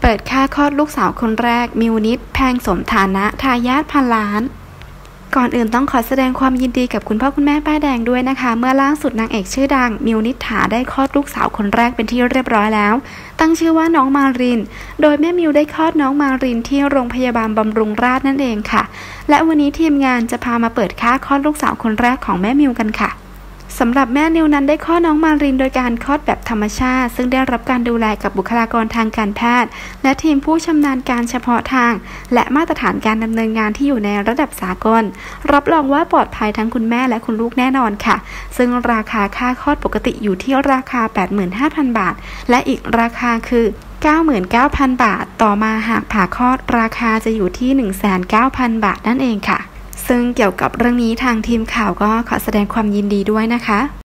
เปิดค่าคลอดลูกสาวคนแรกมิวนิดแพงสมฐานะทายาทพันล้านก่อนอื่นต้องขอแสดงความยินดีกับคุณพ่อคุณแม่ป้ายแดงด้วยนะคะเมื่อล่าสุดนางเอกชื่อดังมิวนิษฐาได้คลอดลูกสาวคนแรกเป็นที่เรียบร้อยแล้วตั้งชื่อว่าน้องมารินโดยแม่มิวได้คลอดน้องมารินที่โรงพยาบาลบำรุงราษฎร์นั่นเองค่ะและวันนี้ทีมงานจะพามาเปิดค่าคลอดลูกสาวคนแรกของแม่มิวกันค่ะสำหรับแม่นิวนั้นได้คลอดน้องมารินโดยการคลอดแบบธรรมชาติซึ่งได้รับการดูแลกับบุคลากรทางการแพทย์และทีมผู้ชำนาญการเฉพาะทางและมาตรฐานการดำเนินงานที่อยู่ในระดับสากลรับรองว่าปลอดภัยทั้งคุณแม่และคุณลูกแน่นอนค่ะซึ่งราคาค่าคลอดปกติอยู่ที่ราคา 85,000 บาทและอีกราคาคือ 99,000 บาทต่อมาหากผ่าคลอดราคาจะอยู่ที่ 190,000 บาทนั่นเองค่ะซึ่งเกี่ยวกับเรื่องนี้ทางทีมข่าวก็ขอแสดงความยินดีด้วยนะคะ